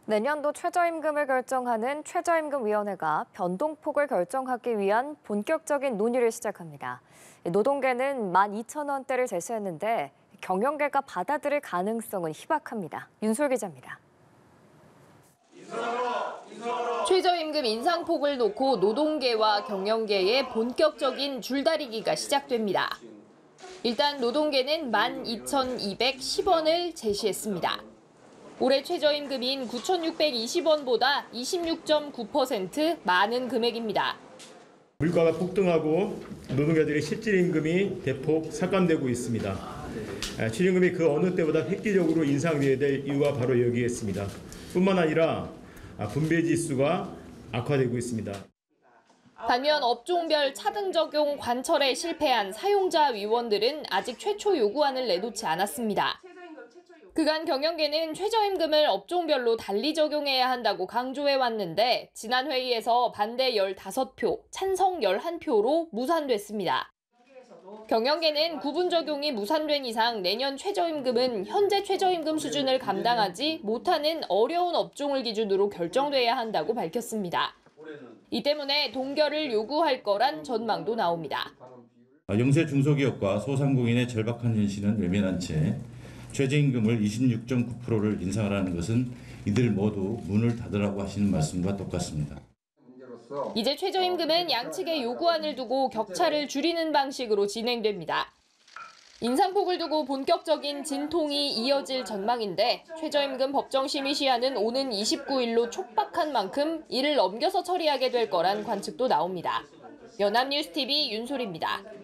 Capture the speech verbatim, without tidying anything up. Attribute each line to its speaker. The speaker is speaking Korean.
Speaker 1: 내년도 최저임금을 결정하는 최저임금위원회가 변동폭을 결정하기 위한 본격적인 논의를 시작합니다. 노동계는 만 이천 원대를 제시했는데 경영계가 받아들일 가능성은 희박합니다. 윤솔 기자입니다.
Speaker 2: 최저임금 인상폭을 놓고 노동계와 경영계의 본격적인 줄다리기가 시작됩니다. 일단 노동계는 만 이천이백십 원을 제시했습니다. 올해 최저임금인 구천육백이십 원보다 이십육 점 구 퍼센트 많은 금액입니다.
Speaker 3: 물가가 폭등하고 노동자들의 실질 임금이 대폭 삭감되고 있습니다. 최저임금이 그 어느 때보다 획기적으로 인상되어야 될 이유가 바로 여기에 있습니다. 뿐만 아니라 분배 지수가 악화되고 있습니다.
Speaker 2: 반면 업종별 차등 적용 관철에 실패한 사용자 위원들은 아직 최초 요구안을 내놓지 않았습니다. 그간 경영계는 최저임금을 업종별로 달리 적용해야 한다고 강조해왔는데 지난 회의에서 반대 열다섯 표, 찬성 열한 표로 무산됐습니다. 경영계는 구분 적용이 무산된 이상 내년 최저임금은 현재 최저임금 수준을 감당하지 못하는 어려운 업종을 기준으로 결정돼야 한다고 밝혔습니다. 이 때문에 동결을 요구할 거란 전망도 나옵니다.
Speaker 4: 영세 중소기업과 소상공인의 절박한 현실은 외면한 채 최저임금을 이십육 점 구 퍼센트를 인상하라는 것은 이들 모두 문을 닫으라고 하시는 말씀과 똑같습니다.
Speaker 2: 이제 최저임금은 양측의 요구안을 두고 격차를 줄이는 방식으로 진행됩니다. 인상폭을 두고 본격적인 진통이 이어질 전망인데 최저임금 법정심의 시한은 오는 이십구 일로 촉박한 만큼 이를 넘겨서 처리하게 될 거란 관측도 나옵니다. 연합뉴스티비 윤솔입니다.